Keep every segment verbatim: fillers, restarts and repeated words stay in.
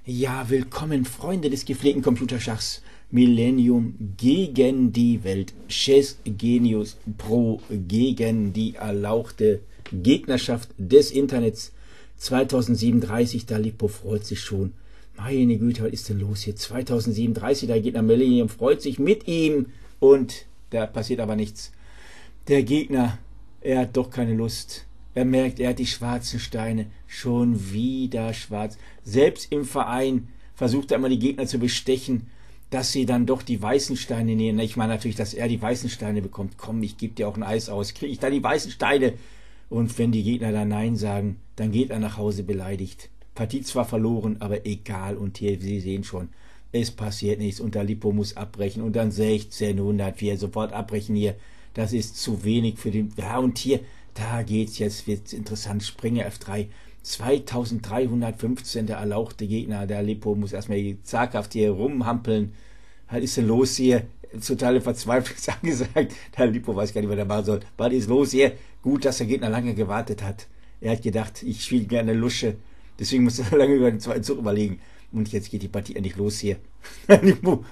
Ja, willkommen, Freunde des gepflegten Computerschachs. Millennium gegen die Welt. Chess Genius Pro gegen die erlauchte Gegnerschaft des Internets. zweitausendsiebenunddreißig, da Lippo freut sich schon. Meine Güte, was ist denn los hier? zweitausendsiebenunddreißig, da Gegner Millennium freut sich mit ihm und da passiert aber nichts. Der Gegner, er hat doch keine Lust. Er merkt, er hat die schwarzen Steine. Schon wieder schwarz. Selbst im Verein versucht er immer die Gegner zu bestechen, dass sie dann doch die weißen Steine nehmen. Ich meine natürlich, dass er die weißen Steine bekommt. Komm, ich gebe dir auch ein Eis aus. Kriege ich da die weißen Steine? Und wenn die Gegner dann Nein sagen, dann geht er nach Hause beleidigt. Partie zwar verloren, aber egal. Und hier, Sie sehen schon, es passiert nichts. Und der Lippo muss abbrechen. Und dann sechzehnhundert, wir sofort abbrechen hier. Das ist zu wenig für den... Ja, und hier... Da geht's jetzt, wird's interessant. Springer F drei. zweitausenddreihundertfünfzehn, der erlauchte Gegner. Der Lippo muss erstmal zaghaft hier rumhampeln. Was ist denn los hier? Totale Verzweiflung ist angesagt. Der Lippo weiß gar nicht, was er machen soll. Was ist los hier? Gut, dass der Gegner lange gewartet hat. Er hat gedacht, ich spiele gerne Lusche. Deswegen muss er lange über den zweiten Zug überlegen. Und jetzt geht die Partie endlich los hier. Der Lippo.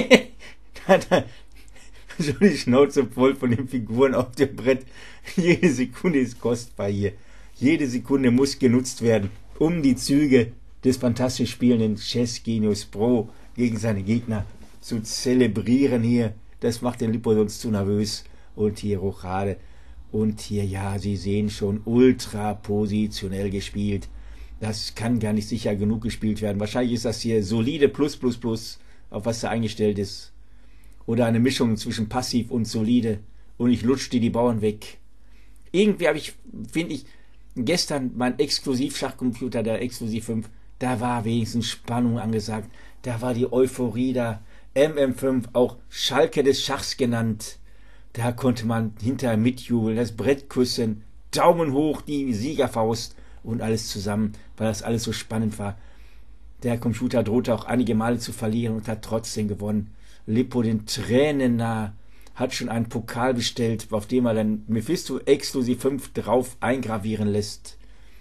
Schon die Schnauze voll von den Figuren auf dem Brett. Jede Sekunde ist kostbar hier. Jede Sekunde muss genutzt werden, um die Züge des fantastisch spielenden Chess Genius Pro gegen seine Gegner zu zelebrieren hier. Das macht den Lippo sonst zu nervös. Und hier Rochade. Und hier, ja, Sie sehen schon, ultra positionell gespielt. Das kann gar nicht sicher genug gespielt werden. Wahrscheinlich ist das hier solide Plus, Plus, Plus, auf was da eingestellt ist. Oder eine Mischung zwischen passiv und solide. Und ich lutschte die Bauern weg. Irgendwie habe ich, finde ich, gestern mein Exklusiv-Schachcomputer, der Exklusiv fünf, da war wenigstens Spannung angesagt. Da war die Euphorie da. M M fünf, auch Schalke des Schachs genannt. Da konnte man hinterher mitjubeln, das Brett küssen, Daumen hoch, die Siegerfaust und alles zusammen, weil das alles so spannend war. Der Computer drohte auch einige Male zu verlieren und hat trotzdem gewonnen. Lippo den Tränen nah, hat schon einen Pokal bestellt, auf dem er dann Mephisto Exklusiv fünf drauf eingravieren lässt.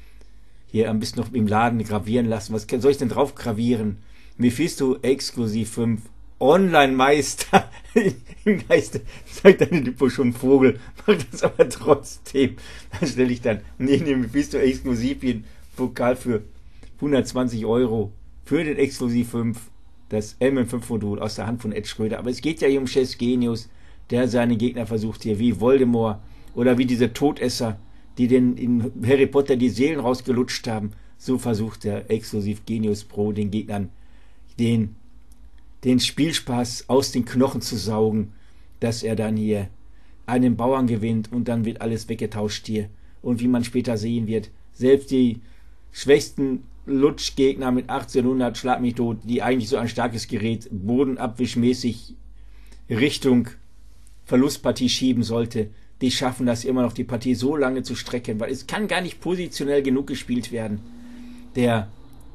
Hier am besten noch im Laden gravieren lassen. Was soll ich denn drauf gravieren? Mephisto Exklusiv fünf, Online-Meister. Im Geiste sagt dann Lippo schon Vogel, macht das aber trotzdem. Dann stelle ich dann neben dem Mephisto Exklusiv den Pokal für hundertzwanzig Euro für den Exklusiv fünf. Das M M fünf Modul aus der Hand von Ed Schröder. Aber es geht ja hier um Chess Genius, der seine Gegner versucht hier, wie Voldemort oder wie diese Todesser, die den in Harry Potter die Seelen rausgelutscht haben. So versucht der Exklusiv Genius Pro den Gegnern den, den Spielspaß aus den Knochen zu saugen, dass er dann hier einen Bauern gewinnt und dann wird alles weggetauscht hier. Und wie man später sehen wird, selbst die schwächsten Lutschgegner mit achtzehnhundert, schlag mich tot, die eigentlich so ein starkes Gerät bodenabwischmäßig Richtung Verlustpartie schieben sollte, die schaffen das immer noch, die Partie so lange zu strecken, weil es kann gar nicht positionell genug gespielt werden. Der,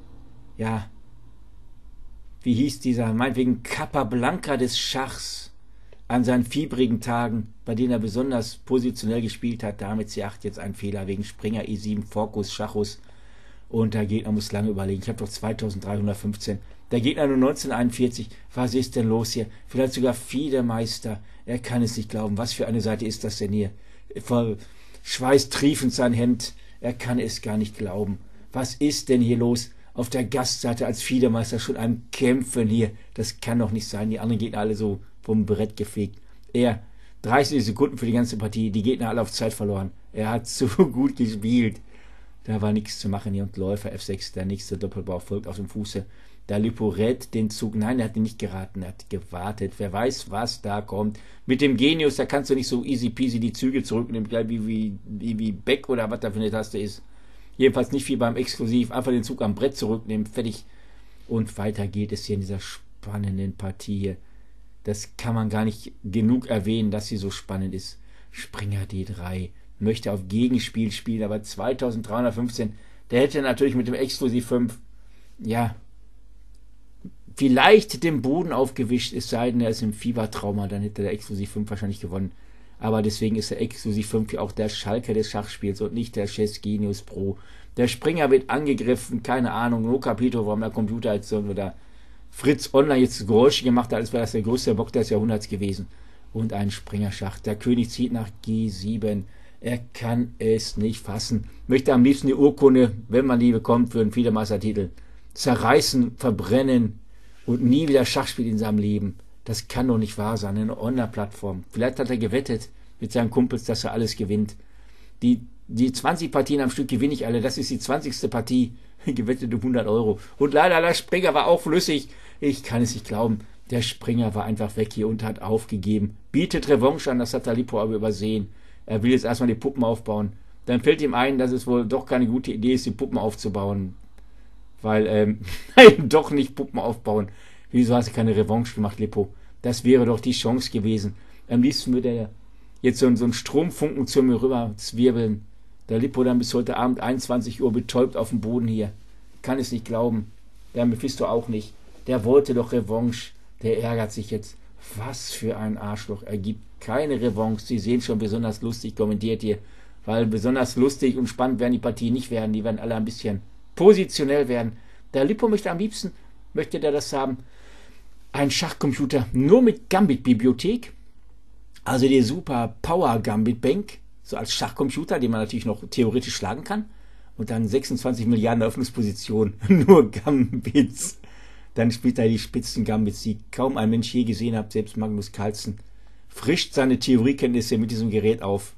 ja, wie hieß dieser, meinetwegen Capablanca des Schachs an seinen fiebrigen Tagen, bei denen er besonders positionell gespielt hat, da mit C acht jetzt ein Fehler wegen Springer E sieben, Forkus, Schachus. Und der Gegner muss lange überlegen. Ich habe doch zweitausenddreihundertfünfzehn. Der Gegner nur neunzehnhunderteinundvierzig. Was ist denn los hier? Vielleicht sogar Fiedemeister. Er kann es nicht glauben. Was für eine Seite ist das denn hier? Voll schweißtriefend sein Hemd. Er kann es gar nicht glauben. Was ist denn hier los? Auf der Gastseite als Fiedemeister schon am Kämpfen hier. Das kann doch nicht sein. Die anderen Gegner alle so vom Brett gefegt. Er, dreißig Sekunden für die ganze Partie. Die Gegner alle auf Zeit verloren. Er hat so gut gespielt. Da war nichts zu machen hier und Läufer F sechs, der nächste Doppelbau folgt auf dem Fuße. Der Lippo rät den Zug. Nein, er hat ihn nicht geraten, er hat gewartet. Wer weiß, was da kommt. Mit dem Genius, da kannst du nicht so easy peasy die Züge zurücknehmen, wie, wie, wie, wie Beck oder was da für eine Taste ist. Jedenfalls nicht wie beim Exklusiv. Einfach den Zug am Brett zurücknehmen, fertig. Und weiter geht es hier in dieser spannenden Partie hier. Das kann man gar nicht genug erwähnen, dass sie so spannend ist. Springer D drei. Möchte auf Gegenspiel spielen, aber zweitausenddreihundertfünfzehn, der hätte natürlich mit dem Exklusiv fünf, ja, vielleicht den Boden aufgewischt, es sei denn, er ist im Fiebertrauma, dann hätte der Exklusiv fünf wahrscheinlich gewonnen. aber deswegen ist der Exklusiv fünf ja auch der Schalke des Schachspiels und nicht der Chess Genius Pro. Der Springer wird angegriffen, keine Ahnung, no Capito, warum der Computer jetzt so oder Fritz Online jetzt Geräusche gemacht hat, als wäre das der größte Bock des Jahrhunderts gewesen. Und ein Springerschach. Der König zieht nach G sieben. Er kann es nicht fassen. Möchte am liebsten die Urkunde, wenn man die bekommt, für einen Fiedemeistertitel zerreißen, verbrennen und nie wieder Schach spielt in seinem Leben. Das kann doch nicht wahr sein. Eine Online-Plattform. Vielleicht hat er gewettet mit seinen Kumpels, dass er alles gewinnt. Die, die zwanzig Partien am Stück gewinne ich alle. Das ist die zwanzigste Partie. Gewettet um hundert Euro. Und leider, der Springer war auch flüssig. Ich kann es nicht glauben. Der Springer war einfach weg hier und hat aufgegeben. Bietet Revanche an, das hat der Lippo aber übersehen. Er will jetzt erstmal die Puppen aufbauen. Dann fällt ihm ein, dass es wohl doch keine gute Idee ist, die Puppen aufzubauen. Weil, ähm, nein, doch nicht Puppen aufbauen. Wieso hast du keine Revanche gemacht, Lippo? Das wäre doch die Chance gewesen. Am liebsten würde er jetzt so, so einen Stromfunken zu mir rüber zwirbeln. Der Lippo dann bis heute Abend einundzwanzig Uhr betäubt auf dem Boden hier. Kann es nicht glauben. Der Mephisto auch nicht. Der wollte doch Revanche. Der ärgert sich jetzt. Was für ein Arschloch. Er gibt keine Revanche. Sie sehen schon, besonders lustig kommentiert hier. Weil besonders lustig und spannend werden die Partien nicht werden. Die werden alle ein bisschen positionell werden. Der Lippo möchte am liebsten, möchte der das haben, ein Schachcomputer nur mit Gambit-Bibliothek. Also die super Power Gambit Bank. So als Schachcomputer, den man natürlich noch theoretisch schlagen kann. Und dann sechsundzwanzig Milliarden Eröffnungspositionen. Nur Gambits. Dann spielt er die spitzen Gambits, die kaum ein Mensch je gesehen hat, selbst Magnus Carlsen. Frischt seine Theoriekenntnisse mit diesem Gerät auf.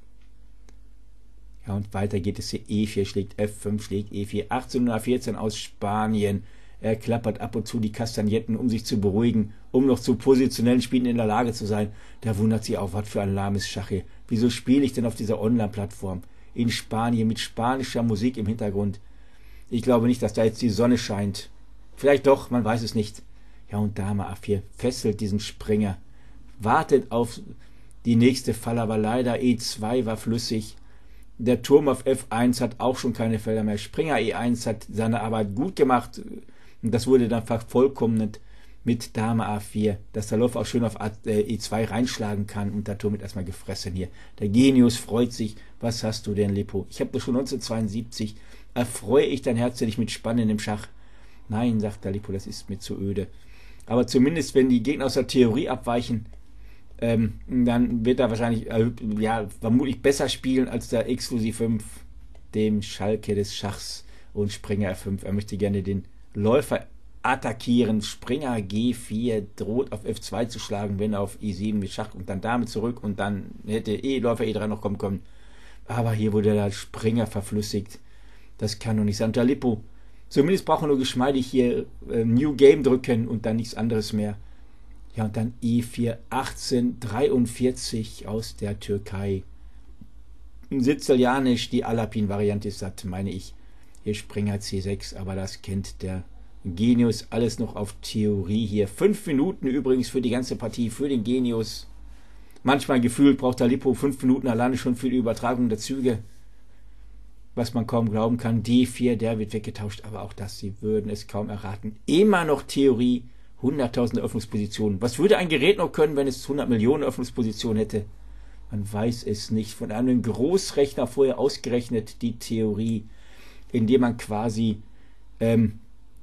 Ja, und weiter geht es hier. E vier schlägt F fünf, schlägt E vier. achtzehnhundertvierzehn aus Spanien. Er klappert ab und zu die Kastagnetten, um sich zu beruhigen, um noch zu positionellen Spielen in der Lage zu sein. Da wundert sich auch, was für ein lahmes Schach hier. Wieso spiele ich denn auf dieser Online-Plattform? In Spanien mit spanischer Musik im Hintergrund. Ich glaube nicht, dass da jetzt die Sonne scheint. Vielleicht doch, man weiß es nicht. Ja, und Dame A vier fesselt diesen Springer. Wartet auf die nächste Falle, aber leider E zwei war flüssig. Der Turm auf F eins hat auch schon keine Felder mehr. Springer E eins hat seine Arbeit gut gemacht. Und das wurde dann vervollkommnet mit Dame A vier, dass der Läufer auch schön auf E zwei reinschlagen kann und der Turm wird erstmal gefressen hier. Der Genius freut sich. Was hast du denn, Lippo? Ich habe doch schon neunzehnhundertzweiundsiebzig. Erfreue ich dein Herz nicht mit spannendem Schach? Nein, sagt der Lippo, das ist mir zu öde. Aber zumindest, wenn die Gegner aus der Theorie abweichen, ähm, dann wird er wahrscheinlich, äh, ja, vermutlich besser spielen als der Exklusiv fünf, dem Schalke des Schachs und Springer F fünf. Er möchte gerne den Läufer attackieren. Springer G vier droht auf F zwei zu schlagen, wenn er auf I sieben mit Schach und dann Dame zurück und dann hätte eh Läufer E drei noch kommen können. Aber hier wurde der Springer verflüssigt. Das kann doch nicht sein. Und der Lippo, zumindest braucht er nur geschmeidig hier äh, New Game drücken und dann nichts anderes mehr. Ja, und dann E vier, achtzehnhundertdreiundvierzig aus der Türkei. Sizilianisch, die Alapin-Variante ist das, meine ich. Hier Springer C sechs, aber das kennt der Genius. Alles noch auf Theorie hier. Fünf Minuten übrigens für die ganze Partie, für den Genius. Manchmal gefühlt braucht der Lippo fünf Minuten alleine schon für die Übertragung der Züge. Was man kaum glauben kann. D vier, der wird weggetauscht, aber auch das, Sie würden es kaum erraten. Immer noch Theorie, hunderttausend Öffnungspositionen. Was würde ein Gerät noch können, wenn es hundert Millionen Öffnungspositionen hätte? Man weiß es nicht. Von einem Großrechner vorher ausgerechnet die Theorie, indem man quasi ähm,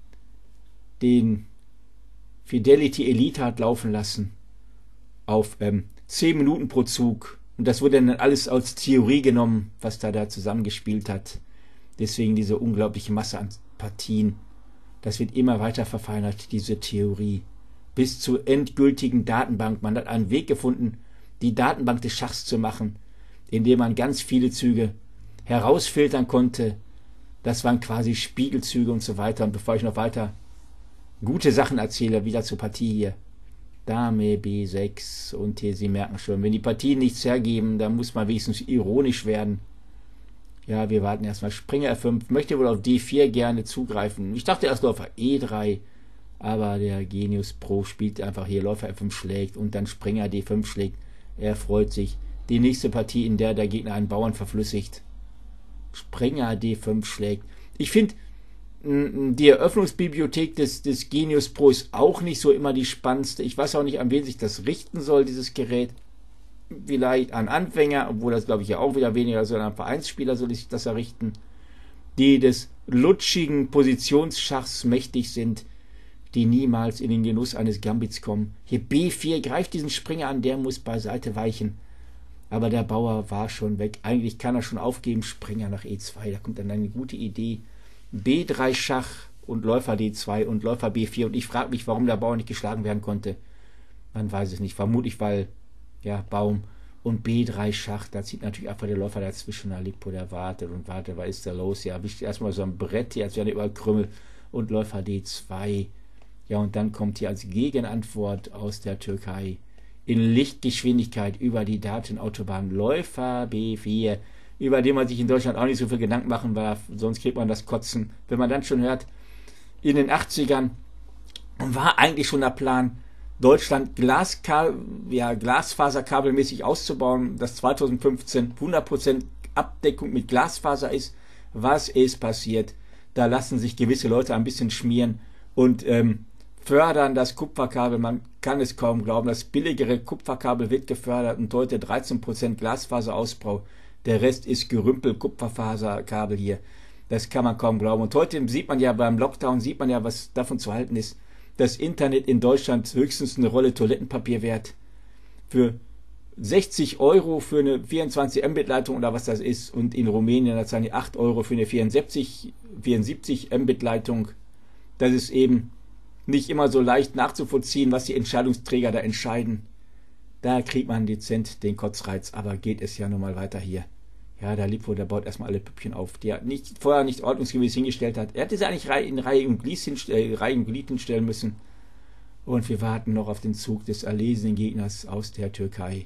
den Fidelity Elite hat laufen lassen auf ähm, zehn Minuten pro Zug. Und das wurde dann alles als Theorie genommen, was da da zusammengespielt hat. Deswegen diese unglaubliche Masse an Partien. Das wird immer weiter verfeinert, diese Theorie. Bis zur endgültigen Datenbank. Man hat einen Weg gefunden, die Datenbank des Schachs zu machen, indem man ganz viele Züge herausfiltern konnte. Das waren quasi Spiegelzüge und so weiter. Und bevor ich noch weiter gute Sachen erzähle, wieder zur Partie hier. Dame B sechs und hier, Sie merken schon, wenn die Partien nichts hergeben, dann muss man wenigstens ironisch werden. Ja, wir warten erstmal. Springer F fünf, möchte wohl auf D vier gerne zugreifen. Ich dachte erst Läufer E drei, aber der Genius Pro spielt einfach hier, Läufer F fünf schlägt und dann Springer D fünf schlägt. Er freut sich. Die nächste Partie, in der der Gegner einen Bauern verflüssigt. Springer D fünf schlägt. Ich finde, die Eröffnungsbibliothek des, des Genius Pro ist auch nicht so immer die spannendste. Ich weiß auch nicht, an wen sich das richten soll, dieses Gerät. vielleicht an Anfänger, obwohl das glaube ich ja auch wieder weniger, sondern an Vereinsspieler soll sich das errichten, die des lutschigen Positionsschachs mächtig sind, die niemals in den Genuss eines Gambits kommen. Hier B vier, greift diesen Springer an, der muss beiseite weichen. Aber der Bauer war schon weg. Eigentlich kann er schon aufgeben, Springer nach E zwei, da kommt dann eine gute Idee. B drei Schach und Läufer D zwei und Läufer B vier. Und ich frage mich, warum der Bauer nicht geschlagen werden konnte. Man weiß es nicht. Vermutlich, weil, ja, Baum und B drei Schach, da zieht natürlich einfach der Läufer dazwischen. Aleppo, der wartet und wartet, was ist da los? Ja, wischt erstmal so ein Brett hier, als wäre der überall Krümmel. Und Läufer D zwei. Ja, und dann kommt hier als Gegenantwort aus der Türkei in Lichtgeschwindigkeit über die Datenautobahn Läufer B vier, über den man sich in Deutschland auch nicht so viel Gedanken machen darf, sonst kriegt man das Kotzen. Wenn man dann schon hört, in den achtzigern war eigentlich schon der Plan, Deutschland Glaskabel, ja, glasfaserkabelmäßig auszubauen, dass zweitausendfünfzehn hundert Prozent Abdeckung mit Glasfaser ist. Was ist passiert? Da lassen sich gewisse Leute ein bisschen schmieren und ähm, fördern das Kupferkabel. Man kann es kaum glauben. Das billigere Kupferkabel wird gefördert und heute dreizehn Prozent Glasfaserausbau. Der Rest ist Gerümpel, Kupferfaserkabel hier. Das kann man kaum glauben. Und heute sieht man ja beim Lockdown, sieht man ja, was davon zu halten ist. Das Internet in Deutschland höchstens eine Rolle Toilettenpapier wert. Für sechzig Euro für eine vierundzwanzig Mbit Leitung oder was das ist. Und in Rumänien, da zahlen die acht Euro für eine vierundsiebzig Mbit Leitung. Das ist eben nicht immer so leicht nachzuvollziehen, was die Entscheidungsträger da entscheiden. Da kriegt man dezent den Kotzreiz, aber geht es ja nun mal weiter hier. Ja, der Lippo, der baut erstmal alle Püppchen auf, die er nicht, vorher nicht ordnungsgemäß hingestellt hat. Er hätte sie eigentlich in Reihe und Glied hinstellen, Reihe und Glied hinstellen müssen. Und wir warten noch auf den Zug des erlesenen Gegners aus der Türkei.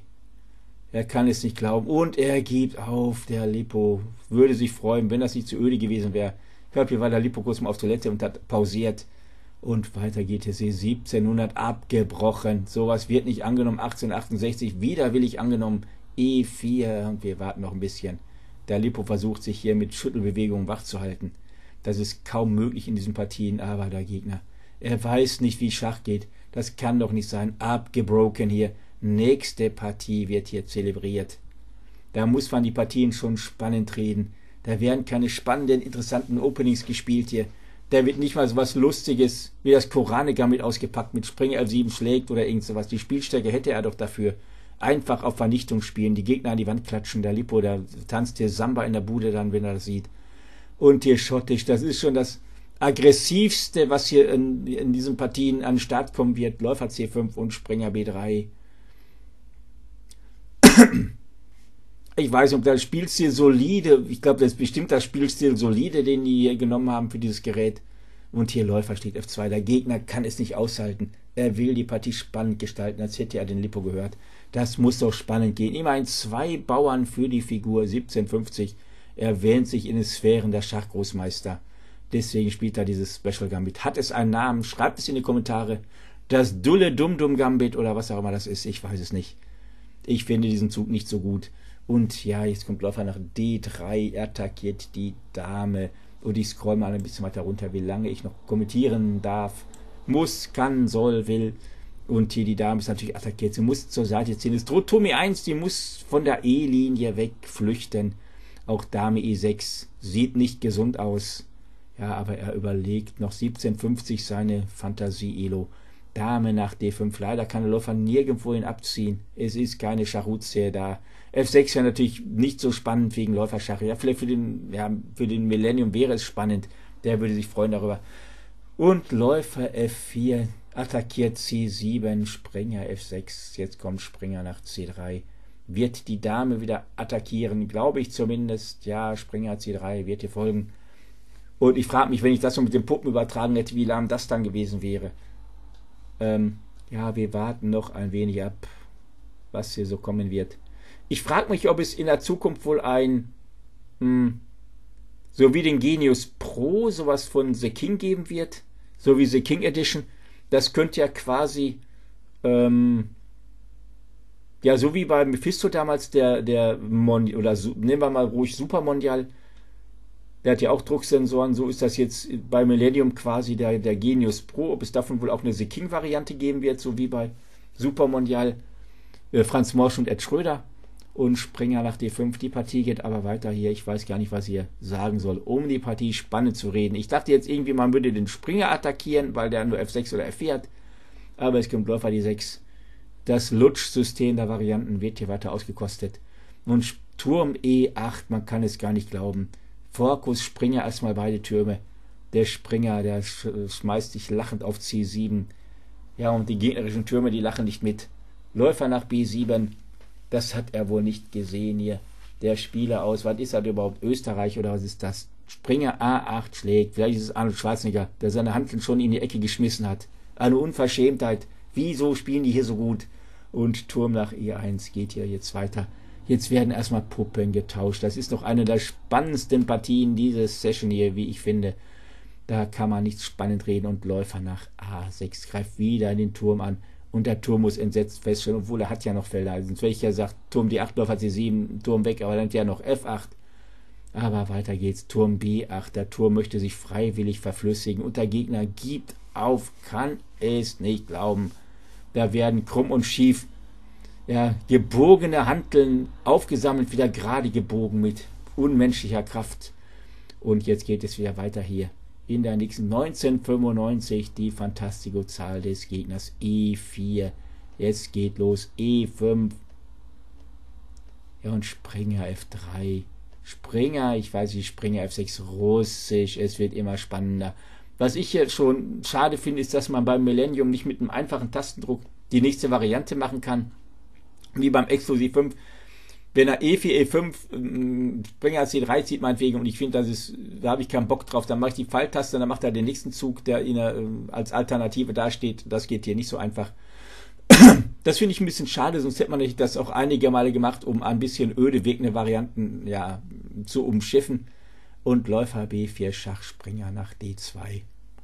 Er kann es nicht glauben und er gibt auf. Der Lippo würde sich freuen, wenn das nicht zu öde gewesen wäre. Ich glaube, hier war der Lippo kurz mal auf Toilette und hat pausiert. Und weiter geht es hier, siebzehnhundert abgebrochen. Sowas wird nicht angenommen. achtzehnhundertachtundsechzig widerwillig angenommen. E vier. Und wir warten noch ein bisschen. Der Lippo versucht sich hier mit Schüttelbewegungen wach zu halten. Das ist kaum möglich in diesen Partien, aber der Gegner, er weiß nicht, wie Schach geht. Das kann doch nicht sein. Abgebrochen hier. Nächste Partie wird hier zelebriert. Da muss man die Partien schon spannend reden. Da werden keine spannenden, interessanten Openings gespielt hier. Da wird nicht mal so was Lustiges wie das Korane-Gambit ausgepackt mit Springer F sieben schlägt oder irgend sowas. Die Spielstärke hätte er doch dafür. Einfach auf Vernichtung spielen, die Gegner an die Wand klatschen. Der Lippo, der tanzt hier Samba in der Bude dann, wenn er das sieht. Und hier schottisch, das ist schon das aggressivste, was hier in, in diesen Partien an den Start kommen wird. Läufer C fünf und Springer B drei. Ich weiß nicht, ob das Spielstil solide, ich glaube, das ist bestimmt das Spielstil solide, den die hier genommen haben für dieses Gerät. Und hier Läufer steht F zwei. Der Gegner kann es nicht aushalten. Er will die Partie spannend gestalten, als hätte er den Lippo gehört. Das muss doch spannend gehen. Immerhin zwei Bauern für die Figur siebzehn fünfzig. Er wähnt sich in den Sphären der Schachgroßmeister. Deswegen spielt er dieses Special Gambit. Hat es einen Namen? Schreibt es in die Kommentare. Das Dulle Dum Dum Gambit oder was auch immer das ist. Ich weiß es nicht. Ich finde diesen Zug nicht so gut. Und ja, jetzt kommt Läufer nach D drei, er attackiert die Dame. Und ich scroll mal ein bisschen weiter runter, wie lange ich noch kommentieren darf. Muss, kann, soll, will. Und hier die Dame ist natürlich attackiert. Sie muss zur Seite ziehen. Es droht Turm E eins, die muss von der E-Linie wegflüchten. Auch Dame E sechs sieht nicht gesund aus. Ja, aber er überlegt noch siebzehn fünfzig seine Fantasie-Elo. Dame nach D fünf. Leider kann der Läufer nirgendwo hin abziehen. Es ist keine Scharuzie da. F sechs wäre natürlich nicht so spannend wegen Läuferschach. Ja, vielleicht für den, ja, für den Millennium wäre es spannend. Der würde sich freuen darüber. Und Läufer F vier attackiert C sieben, Springer F sechs. Jetzt kommt Springer nach C drei. Wird die Dame wieder attackieren, glaube ich zumindest. Ja, Springer C drei wird hier folgen. Und ich frage mich, wenn ich das so mit den Puppen übertragen hätte, wie lahm das dann gewesen wäre. Ähm, ja, wir warten noch ein wenig ab, was hier so kommen wird. Ich frage mich, ob es in der Zukunft wohl ein, mh, so wie den Genius Pro, sowas von The King geben wird, so wie The King Edition. Das könnte ja quasi, ähm, ja, so wie bei Mephisto damals, der, der, Mon oder nehmen wir mal ruhig Super Mondial, der hat ja auch Drucksensoren, so ist das jetzt bei Millennium quasi der, der Genius Pro, ob es davon wohl auch eine The King Variante geben wird, so wie bei Super Mondial. äh, Franz Morsch und Ed Schröder. Und Springer nach D fünf. Die Partie geht aber weiter hier. Ich weiß gar nicht, was ich hier sagen soll, um die Partie spannend zu reden. Ich dachte jetzt irgendwie, man würde den Springer attackieren, weil der nur F sechs oder F vier hat. Aber es kommt Läufer D sechs. Das Lutsch-System der Varianten wird hier weiter ausgekostet. Und Turm E acht, man kann es gar nicht glauben. Fokus, Springer, erstmal beide Türme. Der Springer, der schmeißt sich lachend auf C sieben. Ja, und die gegnerischen Türme, die lachen nicht mit. Läufer nach B sieben. Das hat er wohl nicht gesehen hier. Der Spieler aus, was ist das überhaupt? Österreich oder was ist das? Springer A acht schlägt. Vielleicht ist es Arnold Schwarzenegger, der seine Hanteln schon in die Ecke geschmissen hat. Eine Unverschämtheit. Wieso spielen die hier so gut? Und Turm nach E eins geht hier jetzt weiter. Jetzt werden erstmal Puppen getauscht. Das ist noch eine der spannendsten Partien dieses Session hier, wie ich finde. Da kann man nicht spannend reden. Und Läufer nach A sechs greift wieder den Turm an. Und der Turm muss entsetzt feststellen, obwohl er hat ja noch Felder. Also sonst hätte ich ja gesagt, Turm D acht, Läufer C sieben, Turm weg, aber dann hat ja noch F acht. Aber weiter geht's. Turm B acht. Der Turm möchte sich freiwillig verflüssigen. Und der Gegner gibt auf, kann es nicht glauben. Da werden krumm und schief ja, gebogene Hanteln aufgesammelt, wieder gerade gebogen mit unmenschlicher Kraft. Und jetzt geht es wieder weiter hier. In der nächsten neunzehnhundertfünfundneunzig die Fantastico-Zahl des Gegners E vier. Jetzt geht los E fünf. Ja, und Springer F drei. Springer, ich weiß nicht, Springer F sechs Russisch. Es wird immer spannender. Was ich jetzt schon schade finde, ist, dass man beim Millennium nicht mit einem einfachen Tastendruck die nächste Variante machen kann. Wie beim Exklusiv fünf. Wenn er E vier, E fünf, Springer C drei zieht meinetwegen und ich finde, das ist, da habe ich keinen Bock drauf, dann mache ich die Pfeiltaste, dann macht er den nächsten Zug, der in der, als Alternative dasteht. Das geht hier nicht so einfach. Das finde ich ein bisschen schade, sonst hätte man das auch einige Male gemacht, um ein bisschen öde wirkende Varianten ja, zu umschiffen. Und Läufer B vier, Schach, Springer nach D zwei.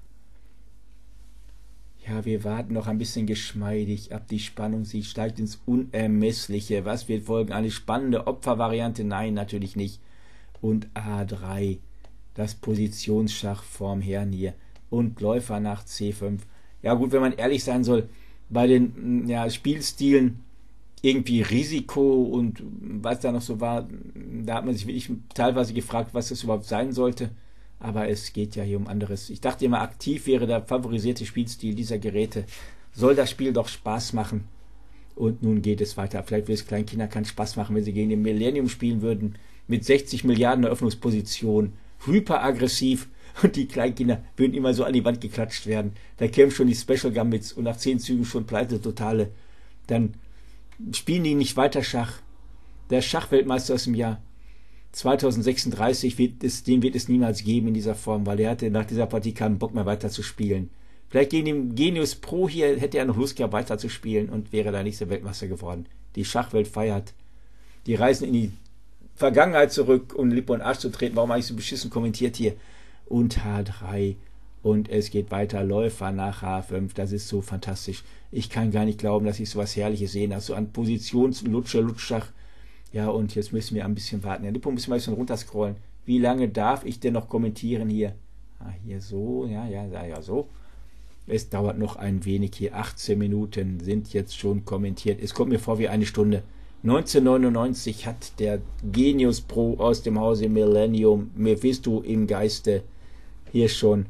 Ja, wir warten noch ein bisschen geschmeidig ab. Die Spannung, sie steigt ins Unermessliche. Was wird folgen? Eine spannende Opfervariante? Nein, natürlich nicht. Und A drei, das Positionsschach vorm Herrn hier. Und Läufer nach C fünf. Ja gut, wenn man ehrlich sein soll, bei den ja, Spielstilen irgendwie Risiko und was da noch so war, da hat man sich wirklich teilweise gefragt, was das überhaupt sein sollte. Aber es geht ja hier um anderes. Ich dachte immer, aktiv wäre der favorisierte Spielstil dieser Geräte. Soll das Spiel doch Spaß machen. Und nun geht es weiter. Vielleicht würde es kleinen Kindern keinen Spaß machen, wenn sie gegen den Millennium spielen würden. Mit sechzig Milliarden Eröffnungspositionen. Hyperaggressiv. Und die Kleinkinder würden immer so an die Wand geklatscht werden. Da kämen schon die Special Gambits und nach zehn Zügen schon pleite totale. Dann spielen die nicht weiter Schach. Der Schachweltmeister aus dem Jahr zweitausendsechsunddreißig, wird es, den wird es niemals geben in dieser Form, weil er hatte nach dieser Partie keinen Bock mehr weiter zu spielen. Vielleicht gegen den Genius Pro hier hätte er noch Lust gehabt weiter zu spielen und wäre der nächste Weltmeister geworden. Die Schachwelt feiert. Die reisen in die Vergangenheit zurück, um Lippe und Arsch zu treten. Warum habe ich so beschissen kommentiert hier? Und H drei. Und es geht weiter. Läufer nach H fünf. Das ist so fantastisch. Ich kann gar nicht glauben, dass ich so was Herrliches sehe. Also an Positionslutscher, Lutschschach. Ja, und jetzt müssen wir ein bisschen warten. Ja, Lippe müssen wir ein bisschen runterscrollen. Wie lange darf ich denn noch kommentieren hier? Ah, hier so, ja, ja, ja, ja, so. Es dauert noch ein wenig hier. achtzehn Minuten sind jetzt schon kommentiert. Es kommt mir vor wie eine Stunde. neunzehnhundertneunundneunzig hat der Genius Pro aus dem Hause Millennium, Mephisto im Geiste, hier schon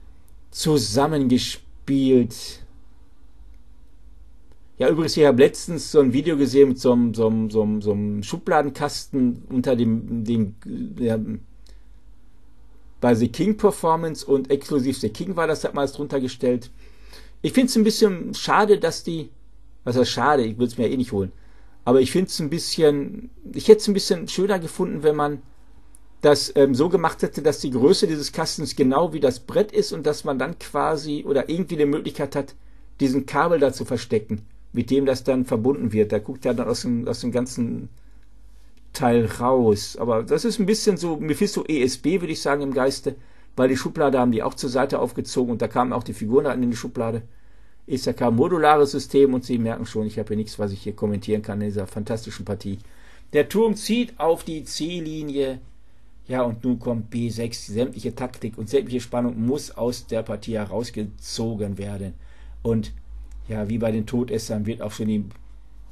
zusammengespielt. Ja, übrigens, ich habe letztens so ein Video gesehen mit so einem, so einem, so einem, so einem Schubladenkasten unter dem, dem ja, bei The King Performance und exklusiv The King war das, hat man es drunter gestellt. Ich finde es ein bisschen schade, dass die, was heißt schade, ich würde es mir ja eh nicht holen, aber ich finde es ein bisschen, ich hätte es ein bisschen schöner gefunden, wenn man das ähm, so gemacht hätte, dass die Größe dieses Kastens genau wie das Brett ist und dass man dann quasi oder irgendwie die Möglichkeit hat, diesen Kabel da zu verstecken, mit dem das dann verbunden wird. Da guckt er dann aus dem, aus dem ganzen Teil raus. Aber das ist ein bisschen so Mephisto E S B, würde ich sagen, im Geiste, weil die Schublade haben die auch zur Seite aufgezogen und da kamen auch die Figuren in die Schublade. Ist ja kein modulares System und Sie merken schon, ich habe hier nichts, was ich hier kommentieren kann in dieser fantastischen Partie. Der Turm zieht auf die C-Linie. Ja, und nun kommt B sechs. Sämtliche Taktik und sämtliche Spannung muss aus der Partie herausgezogen werden. Und ja, wie bei den Todessern wird auch schon die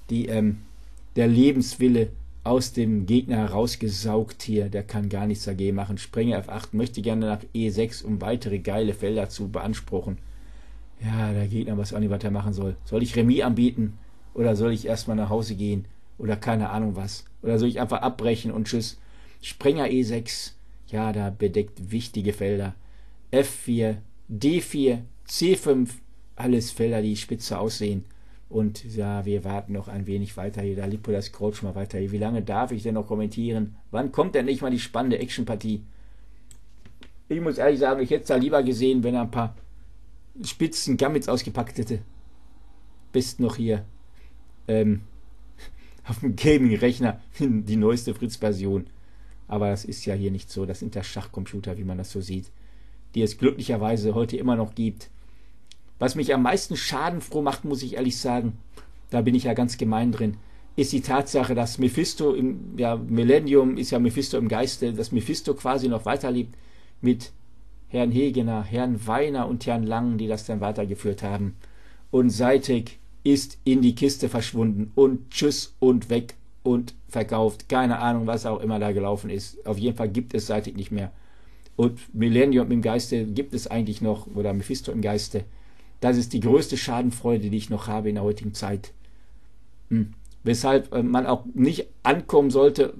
die, ähm, der Lebenswille aus dem Gegner herausgesaugt hier. Der kann gar nichts dagegen machen. Springer F acht möchte gerne nach E sechs, um weitere geile Felder zu beanspruchen. Ja, der Gegner weiß auch nicht, was er machen soll. Soll ich Remis anbieten? Oder soll ich erstmal nach Hause gehen? Oder keine Ahnung was? Oder soll ich einfach abbrechen und tschüss? Springer E sechs, ja, da bedeckt wichtige Felder. F vier, D vier, C fünf, alles Felder, die spitze aussehen. Und ja, wir warten noch ein wenig weiter hier. Da Lippo, das scrollt schon mal weiter hier. Wie lange darf ich denn noch kommentieren? Wann kommt denn nicht mal die spannende Actionpartie? Ich muss ehrlich sagen, ich hätte es da lieber gesehen, wenn er ein paar spitzen Gambits ausgepackt hätte. Bist noch hier ähm, auf dem Gaming-Rechner die neueste Fritz-Version. Aber das ist ja hier nicht so. Das sind ja Schachcomputer, wie man das so sieht, die es glücklicherweise heute immer noch gibt. Was mich am meisten schadenfroh macht, muss ich ehrlich sagen, da bin ich ja ganz gemein drin, ist die Tatsache, dass Mephisto im ja, Millennium ist ja Mephisto im Geiste, dass Mephisto quasi noch weiterlebt mit Herrn Hegener, Herrn Weiner und Herrn Lang, die das dann weitergeführt haben. Und Seitek ist in die Kiste verschwunden und tschüss und weg und verkauft. Keine Ahnung, was auch immer da gelaufen ist. Auf jeden Fall gibt es Seitek nicht mehr. Und Millennium im Geiste gibt es eigentlich noch, oder Mephisto im Geiste. Das ist die größte Schadenfreude, die ich noch habe in der heutigen Zeit. Hm. Weshalb äh, man auch nicht ankommen sollte,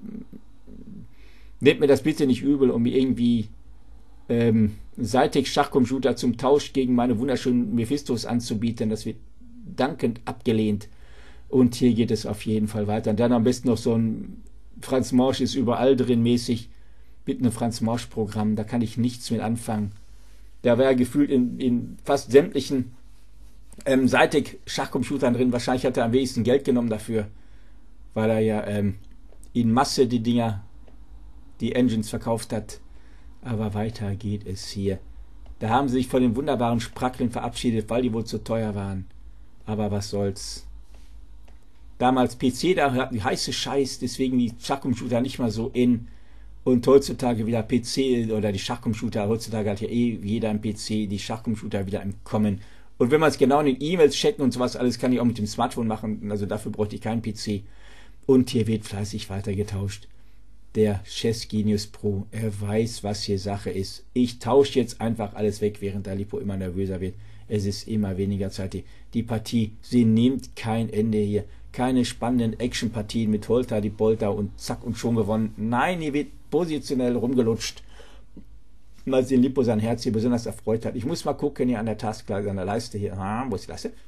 nehmt mir das bitte nicht übel, um mir irgendwie ähm, Seitek Schachcomputer zum Tausch gegen meine wunderschönen Mephistos anzubieten. Das wird dankend abgelehnt. Und hier geht es auf jeden Fall weiter. Und dann am besten noch so ein Franz Morsch ist überall drin mäßig, mit einem Franz Morsch Programm. Da kann ich nichts mit anfangen. Da wäre gefühlt in, in fast sämtlichen ähm, Seitek Schachcomputern drin. Wahrscheinlich hat er am wenigsten Geld genommen dafür, weil er ja ähm, in Masse die Dinger, die Engines verkauft hat. Aber weiter geht es hier. Da haben sie sich von den wunderbaren Sprackeln verabschiedet, weil die wohl zu teuer waren. Aber was soll's. Damals P C, da hatten die heiße Scheiß, deswegen die Schachcomputer nicht mal so in. Und heutzutage wieder P C oder die Schachcomputer, heutzutage hat ja eh jeder ein P C, die Schachcomputer wieder im Kommen. Und wenn man es genau in den E-Mails chatten und sowas alles, kann ich auch mit dem Smartphone machen, also dafür bräuchte ich keinen P C. Und hier wird fleißig weitergetauscht. Der Chess Genius Pro, er weiß, was hier Sache ist. Ich tausche jetzt einfach alles weg, während der Lippo immer nervöser wird. Es ist immer weniger Zeit. Die Partie, sie nimmt kein Ende hier. Keine spannenden Action-Partien mit Holter, die Bolter und zack und schon gewonnen. Nein, hier wird positionell rumgelutscht. Mal sehen, Lippo sein Herz hier besonders erfreut hat. Ich muss mal gucken hier an der Taskleiste, an der Leiste hier. Ah, wo ist die Leiste?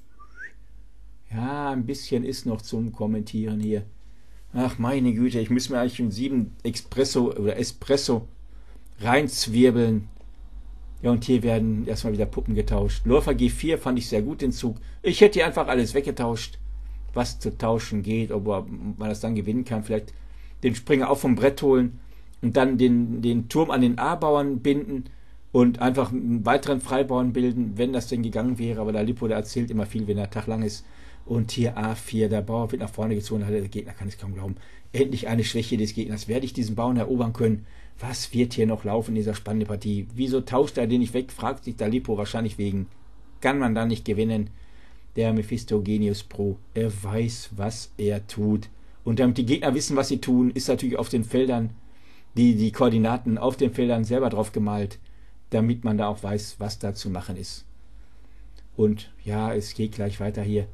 Ja, ein bisschen ist noch zum Kommentieren hier. Ach meine Güte, ich muss mir eigentlich einen sieben Espresso oder Espresso reinzwirbeln. Ja, und hier werden erstmal wieder Puppen getauscht. Läufer G vier fand ich sehr gut den Zug. Ich hätte hier einfach alles weggetauscht, was zu tauschen geht, ob man das dann gewinnen kann. Vielleicht den Springer auch vom Brett holen und dann den, den Turm an den A-Bauern binden und einfach einen weiteren Freibauern bilden, wenn das denn gegangen wäre. Aber der Lippo, der erzählt immer viel, wenn der Tag lang ist. Und hier A vier, der Bauer wird nach vorne gezogen, der Gegner kann es kaum glauben. Endlich eine Schwäche des Gegners. Werde ich diesen Bauern erobern können? Was wird hier noch laufen in dieser spannenden Partie? Wieso tauscht er den nicht weg? Fragt sich der Lippo wahrscheinlich wegen. Kann man da nicht gewinnen? Der Mephisto Genius Pro, er weiß, was er tut. Und damit die Gegner wissen, was sie tun, ist natürlich auf den Feldern, die, die Koordinaten auf den Feldern selber drauf gemalt, damit man da auch weiß, was da zu machen ist. Und ja, es geht gleich weiter hier.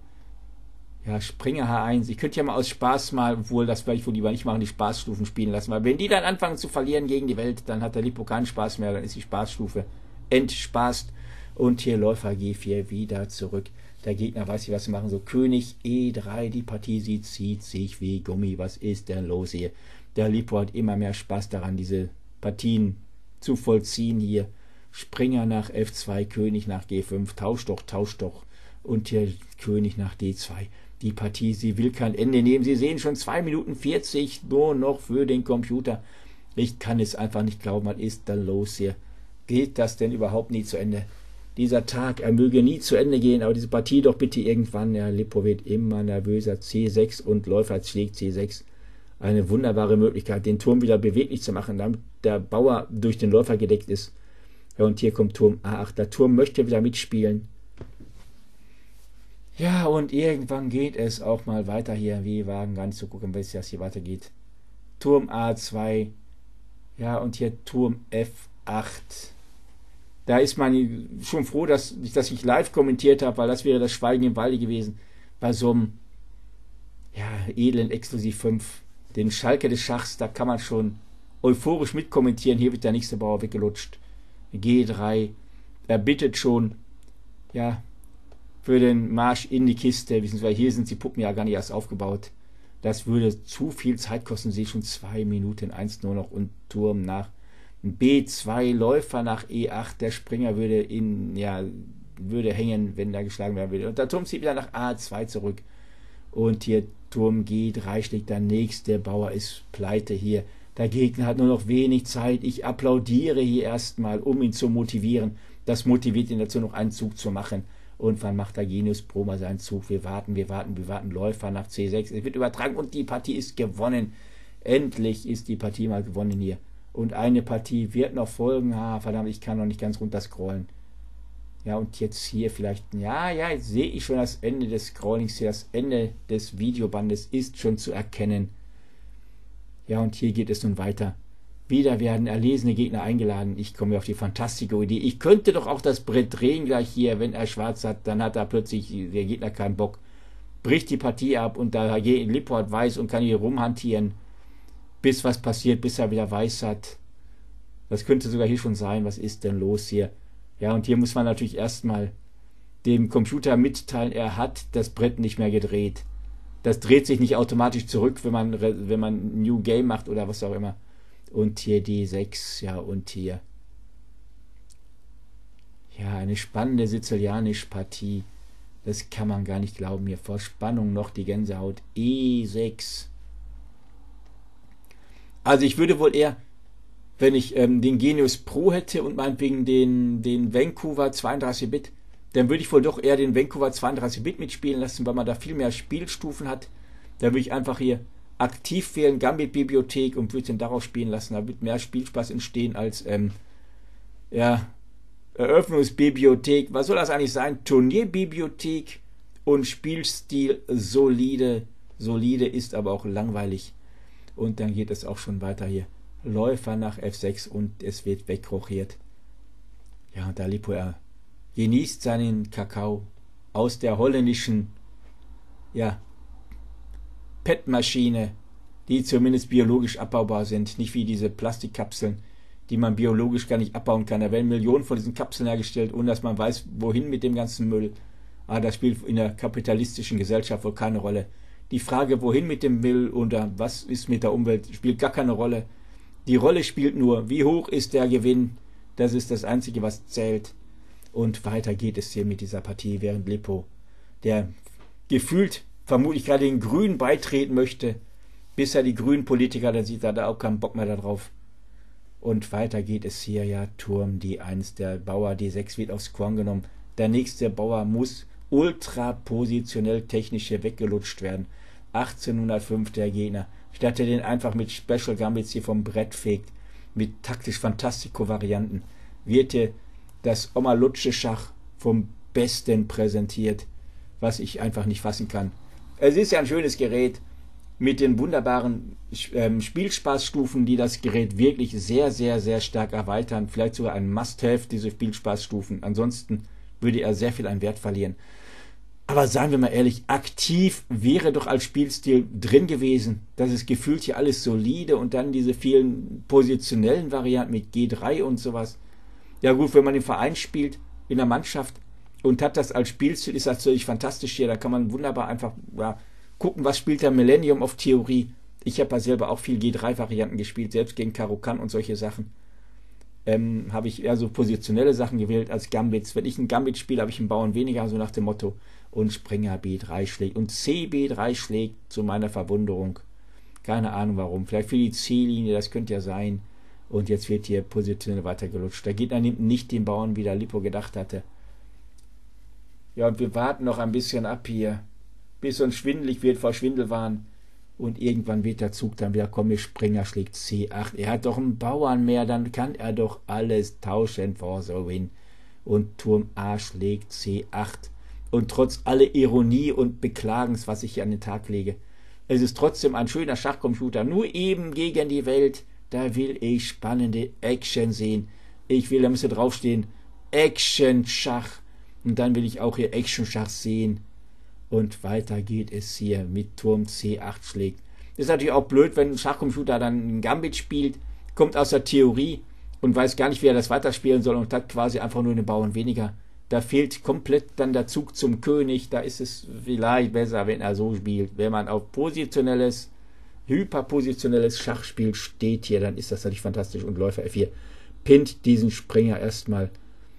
Ja, Springer H eins. Ich könnte ja mal aus Spaß mal, obwohl das vielleicht wohl lieber nicht machen, die Spaßstufen spielen lassen. Weil wenn die dann anfangen zu verlieren gegen die Welt, dann hat der Lippo keinen Spaß mehr, dann ist die Spaßstufe entspaßt. Und hier Läufer G vier wieder zurück. Der Gegner weiß nicht, was sie machen. So König E drei, die Partie sie zieht sich wie Gummi. Was ist denn los hier? Der Lippo hat immer mehr Spaß daran, diese Partien zu vollziehen hier. Springer nach F zwei, König nach G fünf. Tausch doch, tausch doch. Und hier König nach D zwei. Die Partie, sie will kein Ende nehmen. Sie sehen schon zwei Minuten vierzig nur noch für den Computer. Ich kann es einfach nicht glauben. Was ist da los hier? Geht das denn überhaupt nie zu Ende? Dieser Tag, er möge nie zu Ende gehen, aber diese Partie doch bitte irgendwann. Ja, Lippo wird immer nervöser. C sechs und Läufer schlägt C sechs. Eine wunderbare Möglichkeit, den Turm wieder beweglich zu machen, damit der Bauer durch den Läufer gedeckt ist. Ja, und hier kommt Turm A acht. Der Turm möchte wieder mitspielen. Ja, und irgendwann geht es auch mal weiter hier. Wir wagen gar nicht zu gucken, wie es hier weitergeht. Turm A zwei. Ja, und hier Turm F acht. Da ist man schon froh, dass ich das nicht live kommentiert habe, weil das wäre das Schweigen im Walde gewesen. Bei so einem, ja, edlen Exklusiv fünf. Den Schalke des Schachs, da kann man schon euphorisch mitkommentieren. Hier wird der nächste Bauer weggelutscht. G drei. Er bittet schon, ja, für den Marsch in die Kiste. Beziehungsweise hier sind die Puppen ja gar nicht erst aufgebaut. Das würde zu viel Zeit kosten. Sie schon zwei Minuten eins nur noch und Turm nach B zwei, Läufer nach E acht. Der Springer würde in, ja, würde hängen, wenn da geschlagen werden würde. Und der Turm zieht wieder nach A zwei zurück. Und hier Turm G drei schlägt der nächste Bauer, ist pleite hier. Der Gegner hat nur noch wenig Zeit. Ich applaudiere hier erstmal, um ihn zu motivieren. Das motiviert ihn dazu, noch einen Zug zu machen. Und wann macht der Genius Pro mal seinen Zug? Wir warten, wir warten, wir warten. Läufer nach C sechs. Es wird übertragen und die Partie ist gewonnen. Endlich ist die Partie mal gewonnen hier. Und eine Partie wird noch folgen. Ah, verdammt, ich kann noch nicht ganz runter scrollen. Ja, und jetzt hier vielleicht, ja, ja, jetzt sehe ich schon das Ende des Scrollings hier. Das Ende des Videobandes ist schon zu erkennen. Ja, und hier geht es nun weiter. Wieder werden erlesene Gegner eingeladen. Ich komme auf die fantastische Idee. Ich könnte doch auch das Brett drehen gleich hier, wenn er schwarz hat. Dann hat er plötzlich der Gegner keinen Bock. Bricht die Partie ab und da Lippo hat weiß und kann hier rumhantieren, bis was passiert, bis er wieder weiß hat. Das könnte sogar hier schon sein. Was ist denn los hier? Ja, und hier muss man natürlich erstmal dem Computer mitteilen, er hat das Brett nicht mehr gedreht. Das dreht sich nicht automatisch zurück, wenn man, wenn man New Game macht oder was auch immer. Und hier D sechs, ja, und hier. Ja, eine spannende sizilianische Partie. Das kann man gar nicht glauben hier. Vor Spannung noch die Gänsehaut. E sechs. Also ich würde wohl eher, wenn ich ähm, den Genius Pro hätte und meinetwegen den, den Vancouver zweiunddreißig Bit, dann würde ich wohl doch eher den Vancouver zweiunddreißig Bit mitspielen lassen, weil man da viel mehr Spielstufen hat. Da würde ich einfach hier aktiv wählen, Gambit-Bibliothek und würde den darauf spielen lassen. Da wird mehr Spielspaß entstehen als ähm, ja, Eröffnungsbibliothek. Was soll das eigentlich sein? Turnierbibliothek und Spielstil solide. Solide ist aber auch langweilig. Und dann geht es auch schon weiter hier. Läufer nach F sechs und es wird wegrochiert. Ja, und da Lippo, er genießt seinen Kakao aus der holländischen, ja, P E T-Maschine, die zumindest biologisch abbaubar sind, nicht wie diese Plastikkapseln, die man biologisch gar nicht abbauen kann. Da werden Millionen von diesen Kapseln hergestellt, ohne dass man weiß, wohin mit dem ganzen Müll. Aber das spielt in der kapitalistischen Gesellschaft wohl keine Rolle. Die Frage, wohin mit dem Müll oder was ist mit der Umwelt, spielt gar keine Rolle. Die Rolle spielt nur, wie hoch ist der Gewinn. Das ist das Einzige, was zählt. Und weiter geht es hier mit dieser Partie, während Lippo, der gefühlt vermutlich gerade den Grünen beitreten möchte, bis er die grünen Politiker, dann sieht er da auch keinen Bock mehr darauf. Und weiter geht es hier, ja, Turm D eins, der Bauer D sechs wird aufs Korn genommen. Der nächste Bauer muss ultra positionell technisch hier weggelutscht werden. achtzehnhundertfünf der Gegner. Statt er den einfach mit Special Gambits hier vom Brett fegt, mit taktisch Fantastico-Varianten, wird hier das Oma-Lutsche-Schach vom Besten präsentiert, was ich einfach nicht fassen kann. Es ist ja ein schönes Gerät mit den wunderbaren ähm, Spielspaßstufen, die das Gerät wirklich sehr, sehr, sehr stark erweitern. Vielleicht sogar ein Must-Have, diese Spielspaßstufen. Ansonsten würde er sehr viel an Wert verlieren. Aber seien wir mal ehrlich, aktiv wäre doch als Spielstil drin gewesen. Das ist gefühlt hier alles solide und dann diese vielen positionellen Varianten mit G drei und sowas. Ja gut, wenn man im Verein spielt, in der Mannschaft und hat das als Spielstil, ist das natürlich fantastisch hier. Da kann man wunderbar einfach ja, gucken, was spielt der Millennium auf Theorie. Ich habe ja selber auch viel G drei Varianten gespielt, selbst gegen Karo-Kann und solche Sachen. Ähm, habe ich eher so positionelle Sachen gewählt als Gambits. Wenn ich ein Gambit spiele, habe ich einen Bauern weniger, so nach dem Motto. Und Springer B drei schlägt und C B drei schlägt, zu meiner Verwunderung. Keine Ahnung warum. Vielleicht für die C-Linie, das könnte ja sein. Und jetzt wird hier positionell weitergelutscht. Der Gegner nimmt nicht den Bauern, wie der Lippo gedacht hatte. Ja, und wir warten noch ein bisschen ab hier, bis uns schwindelig wird vor Schwindelwahn. Und irgendwann wird der Zug dann wieder kommen, Springer schlägt C acht. Er hat doch einen Bauern mehr, dann kann er doch alles tauschen for the win. Und Turm A schlägt C acht. Und trotz aller Ironie und Beklagens, was ich hier an den Tag lege, es ist trotzdem ein schöner Schachcomputer, nur eben gegen die Welt. Da will ich spannende Action sehen. Ich will, da müsste draufstehen, Action-Schach. Und dann will ich auch hier Action-Schach sehen. Und weiter geht es hier mit Turm C acht schlägt. Ist natürlich auch blöd, wenn ein Schachcomputer dann ein Gambit spielt, kommt aus der Theorie und weiß gar nicht, wie er das weiterspielen soll und hat quasi einfach nur einen Bauern weniger. Da fehlt komplett dann der Zug zum König. Da ist es vielleicht besser, wenn er so spielt. Wenn man auf positionelles, hyperpositionelles Schachspiel steht hier, dann ist das natürlich fantastisch. Und Läufer F vier pinnt diesen Springer erstmal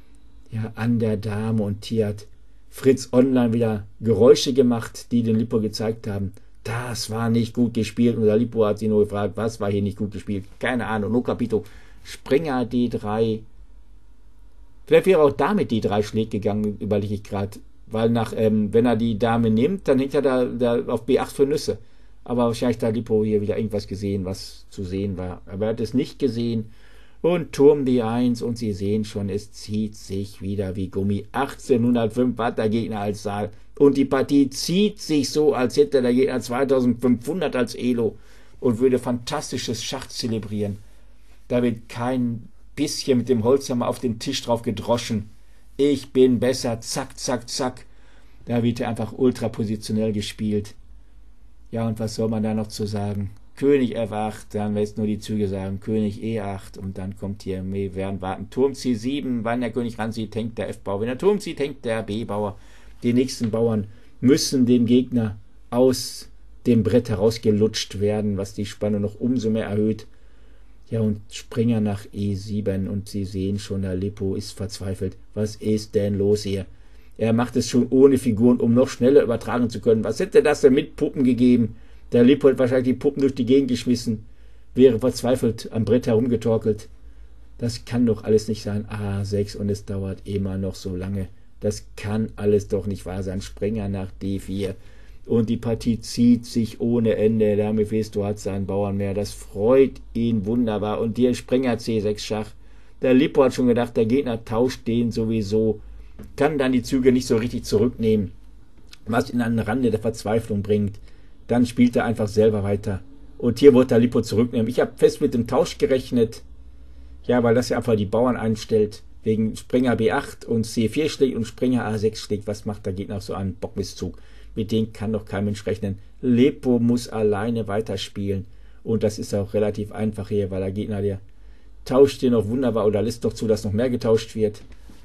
ja, an der Dame. Und hier hat Fritz Online wieder Geräusche gemacht, die den Lippo gezeigt haben. Das war nicht gut gespielt. Und der Lippo hat sie nur gefragt, was war hier nicht gut gespielt? Keine Ahnung. No Capito. Springer D drei. Vielleicht wäre auch Dame D drei schlägt gegangen, überlege ich gerade. Weil nach, ähm, wenn er die Dame nimmt, dann hängt er da, da auf B acht für Nüsse. Aber wahrscheinlich hat Lippo hier wieder irgendwas gesehen, was zu sehen war. Aber er hat es nicht gesehen. Und Turm D eins und Sie sehen schon, es zieht sich wieder wie Gummi. achtzehnhundertfünf hat der Gegner als Saal. Und die Partie zieht sich so, als hätte der Gegner zweitausendfünfhundert als Elo und würde fantastisches Schach zelebrieren. Da wird kein bisschen mit dem Holzhammer auf den Tisch drauf gedroschen. Ich bin besser, zack, zack, zack. Da wird er einfach ultrapositionell gespielt. Ja, und was soll man da noch zu sagen? König F acht, dann will jetzt nur die Züge sagen, König E acht und dann kommt hier, wir werden warten, Turm C sieben, wann der König ranzieht, hängt der F-Bauer, wenn der Turm zieht, hängt der B-Bauer. Die nächsten Bauern müssen dem Gegner aus dem Brett herausgelutscht werden, was die Spannung noch umso mehr erhöht. Ja, und Springer nach E sieben und Sie sehen schon, der Lippo ist verzweifelt. Was ist denn los hier? Er macht es schon ohne Figuren, um noch schneller übertragen zu können. Was hätte das denn mit Puppen gegeben? Der Lippo hat wahrscheinlich die Puppen durch die Gegend geschmissen, wäre verzweifelt am Brett herumgetorkelt. Das kann doch alles nicht sein. A sechs und es dauert immer noch so lange. Das kann alles doch nicht wahr sein. Springer nach D vier. Und die Partie zieht sich ohne Ende. Der Mephisto hat seinen Bauern mehr. Das freut ihn wunderbar. Und hier Springer C sechs Schach. Der Lippo hat schon gedacht, der Gegner tauscht den sowieso. Kann dann die Züge nicht so richtig zurücknehmen, was ihn an den Rande der Verzweiflung bringt. Dann spielt er einfach selber weiter. Und hier wollte der Lippo zurücknehmen. Ich habe fest mit dem Tausch gerechnet. Ja, weil das ja einfach die Bauern einstellt. Wegen Springer B acht und C vier schlägt und Springer A sechs schlägt. Was macht der Gegner auf so einen Bockmisszug? Mit dem kann doch kein Mensch rechnen. Lippo muss alleine weiterspielen. Und das ist auch relativ einfach hier, weil der Gegner, der tauscht hier noch wunderbar oder lässt doch zu, dass noch mehr getauscht wird.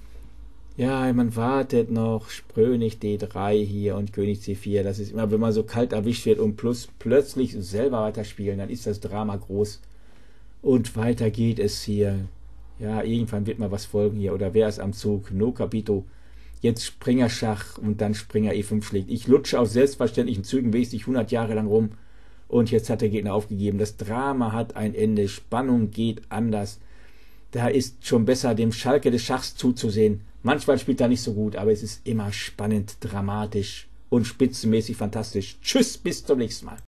Ja, man wartet noch, König D drei hier und König C vier. Das ist immer, wenn man so kalt erwischt wird und plus plötzlich selber weiterspielen, dann ist das Drama groß. Und weiter geht es hier. Ja, irgendwann wird mal was folgen hier. Oder wer ist am Zug? No Capito. Jetzt Springer Schach und dann Springer E fünf schlägt. Ich lutsche auf selbstverständlichen Zügen wesentlich hundert Jahre lang rum. Und jetzt hat der Gegner aufgegeben. Das Drama hat ein Ende. Spannung geht anders. Da ist schon besser, dem Schalke des Schachs zuzusehen. Manchmal spielt er nicht so gut, aber es ist immer spannend, dramatisch und spitzenmäßig fantastisch. Tschüss, bis zum nächsten Mal.